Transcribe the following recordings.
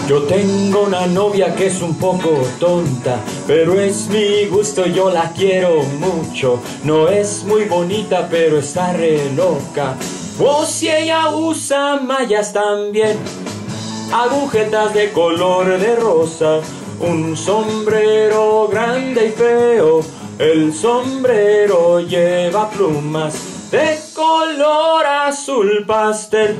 Yo tengo una novia que es un poco tonta, pero es mi gusto, yo la quiero mucho. No es muy bonita, pero está re loca. Oh, si ella usa mallas también, agujetas de color de rosa, un sombrero grande y feo. El sombrero lleva plumas de color azul pastel.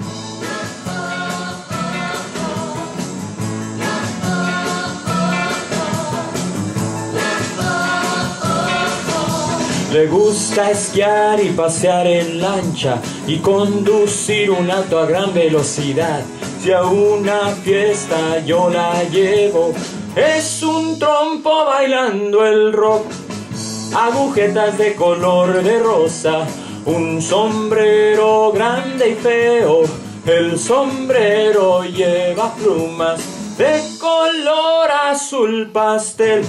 Le gusta esquiar y pasear en lancha y conducir un auto a gran velocidad. Si a una fiesta yo la llevo, es un trompo bailando el rock. Agujetas de color de rosa, un sombrero grande y feo. El sombrero lleva plumas de color azul pastel.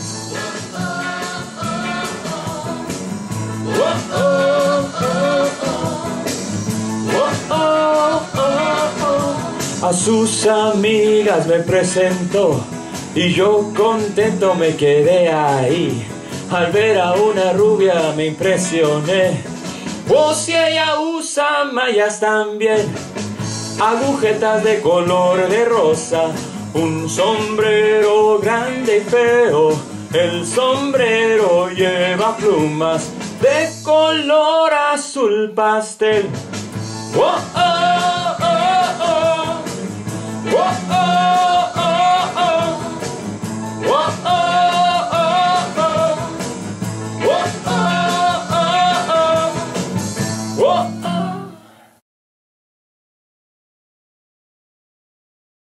A sus amigas me presentó y yo contento me quedé ahí. Al ver a una rubia me impresioné. Oh, si ella usa mallas también, agujetas de color de rosa, un sombrero grande y feo. El sombrero lleva plumas de color azul pastel. Oh, oh.